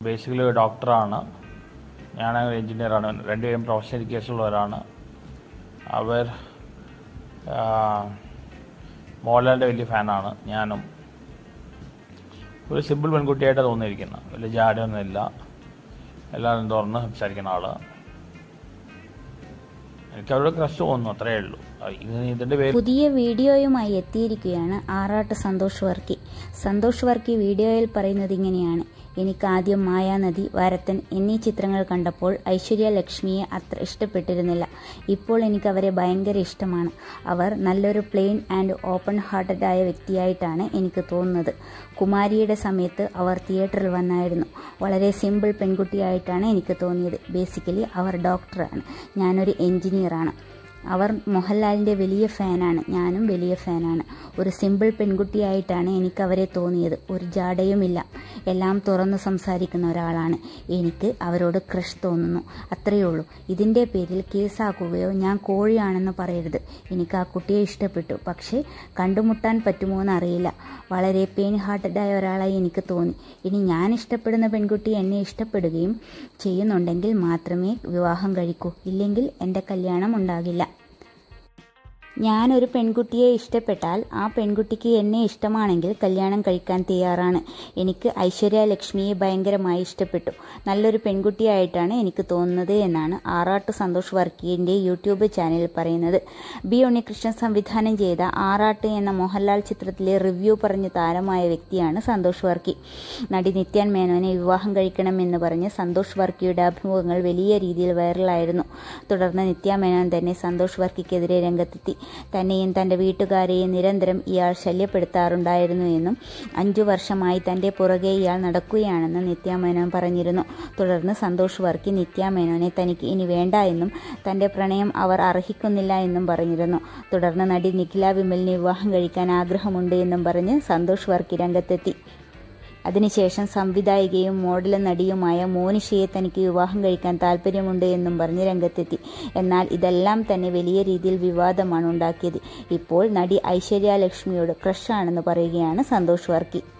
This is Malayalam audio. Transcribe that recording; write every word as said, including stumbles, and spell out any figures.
ബേസിക്കലി ഒരു ഡോക്ടറാണ്, ഞാനൊരു എൻജിനീയറാണ്. രണ്ടുപേരും പ്രൊഫഷണൽ എഡ്യൂക്കേഷനുള്ളവരാണ്. അവർ മോഹൻലാലിൻ്റെ വലിയ ഫാനാണ്. ഞാനും ഒരു സിമ്പിൾ പെൺകുട്ടിയായിട്ടാണ് തോന്നിയിരിക്കുന്നത്. വലിയ ജാടയൊന്നുമില്ല, എല്ലാവരും തുറന്ന് സംസാരിക്കുന്ന ആൾ. എനിക്ക് അവരുടെ ക്രഷ് തോന്നുന്നു, അത്രയേ ഉള്ളൂ. ഇതിൻ്റെ പേര് പുതിയ വീഡിയോയുമായി എത്തിയിരിക്കുകയാണ് ആറാട്ട് സന്തോഷ് വർക്കി. സന്തോഷ് വർക്കി വീഡിയോയിൽ പറയുന്നത് ഇങ്ങനെയാണ്: എനിക്ക് ആദ്യം മായാനദി, വരത്തൻ എന്നീ ചിത്രങ്ങൾ കണ്ടപ്പോൾ ഐശ്വര്യ ലക്ഷ്മിയെ അത്ര ഇഷ്ടപ്പെട്ടിരുന്നില്ല. ഇപ്പോൾ എനിക്ക് അവരെ ഭയങ്കര ഇഷ്ടമാണ്. അവർ നല്ലൊരു പ്ലെയിൻ ആൻഡ് ഓപ്പൺ ഹാർട്ടഡ് ആയ വ്യക്തിയായിട്ടാണ് എനിക്ക് തോന്നുന്നത്. കുമാരിയുടെ സമയത്ത് അവർ തിയേറ്ററിൽ വന്നായിരുന്നു. വളരെ സിമ്പിൾ പെൺകുട്ടിയായിട്ടാണ് എനിക്ക് തോന്നിയത്. ബേസിക്കലി അവർ ഡോക്ടറാണ്, ഞാനൊരു എൻജിനീയറാണ്. അവർ മോഹൻലാലിൻ്റെ വലിയ ഫാനാണ്, ഞാനും വലിയ ഫാനാണ്. ഒരു സിമ്പിൾ പെൺകുട്ടിയായിട്ടാണ് എനിക്ക് അവരെ തോന്നിയത്. ഒരു ജാടയുമില്ല, എല്ലാം തുറന്ന് സംസാരിക്കുന്ന ഒരാളാണ്. എനിക്ക് അവരോട് ക്രഷ് തോന്നുന്നു, അത്രയേ ഉള്ളൂ. ഇതിൻ്റെ പേരിൽ കേസാക്കുകയോ ഞാൻ കോഴിയാണെന്ന് പറയരുത്. എനിക്ക് ആ കുട്ടിയെ ഇഷ്ടപ്പെട്ടു, പക്ഷേ കണ്ടുമുട്ടാൻ പറ്റുമോ എന്നറിയില്ല. വളരെ പെയിൻ ഹാർട്ടഡായ ഒരാളായി എനിക്ക് തോന്നി. ഇനി ഞാൻ ഇഷ്ടപ്പെടുന്ന പെൺകുട്ടി എന്നെ ഇഷ്ടപ്പെടുകയും ചെയ്യുന്നുണ്ടെങ്കിൽ മാത്രമേ വിവാഹം കഴിക്കൂ, ഇല്ലെങ്കിൽ എൻ്റെ കല്യാണം ഉണ്ടാകില്ല. ഞാനൊരു പെൺകുട്ടിയെ ഇഷ്ടപ്പെട്ടാൽ ആ പെൺകുട്ടിക്ക് എന്നെ ഇഷ്ടമാണെങ്കിൽ കല്യാണം കഴിക്കാൻ തയ്യാറാണ്. എനിക്ക് ഐശ്വര്യ ലക്ഷ്മിയെ ഭയങ്കരമായി ഇഷ്ടപ്പെട്ടു. നല്ലൊരു പെൺകുട്ടിയായിട്ടാണ് എനിക്ക് തോന്നുന്നത് എന്നാണ് ആറാട്ട് സന്തോഷ് വർക്കിയുടെ യൂട്യൂബ് ചാനലിൽ പറയുന്നത്. ബി ഉണ്ണികൃഷ്ണൻ സംവിധാനം ചെയ്ത ആറാട്ട് എന്ന മോഹൻലാൽ ചിത്രത്തിലെ റിവ്യൂ പറഞ്ഞ് താരമായ വ്യക്തിയാണ് സന്തോഷ് വർക്കി. നടി നിത്യ മേനോനെ വിവാഹം കഴിക്കണമെന്ന് പറഞ്ഞ് സന്തോഷ് വർക്കിയുടെ അഭിമുഖങ്ങൾ വലിയ രീതിയിൽ വൈറലായിരുന്നു. തുടർന്ന് നിത്യ മേനോൻ തന്നെ സന്തോഷ് വർക്കിക്കെതിരെ രംഗത്തെത്തി. തന്നെയും തൻ്റെ വീട്ടുകാരെയും നിരന്തരം ഇയാൾ ശല്യപ്പെടുത്താറുണ്ടായിരുന്നു എന്നും അഞ്ചു വർഷമായി തൻ്റെ പുറകെ ഇയാൾ നടക്കുകയാണെന്ന് നിത്യ മേനോൻ പറഞ്ഞിരുന്നു. തുടർന്ന് സന്തോഷ് വർക്കി നിത്യ മേനോനെ തനിക്ക് ഇനി വേണ്ട എന്നും തൻ്റെ പ്രണയം അവർ അർഹിക്കുന്നില്ല എന്നും പറഞ്ഞിരുന്നു. തുടർന്ന് നടി നിഖില വിമലിനെ വിവാഹം കഴിക്കാൻ ആഗ്രഹമുണ്ട് എന്നും പറഞ്ഞ് സന്തോഷ് വർക്കി രംഗത്തെത്തി. അതിനുശേഷം സംവിധായികയും മോഡലും നടിയുമായ മോനിഷയെ തനിക്ക് വിവാഹം കഴിക്കാൻ താല്പര്യമുണ്ട് എന്നും പറഞ്ഞ് രംഗത്തെത്തി. എന്നാൽ ഇതെല്ലാം തന്നെ വലിയ രീതിയിൽ വിവാദമാണ് ഉണ്ടാക്കിയത്. ഇപ്പോൾ നടി ഐശ്വര്യ ലക്ഷ്മിയോട് ക്രഷാണെന്ന് പറയുകയാണ് സന്തോഷ് വർക്കി.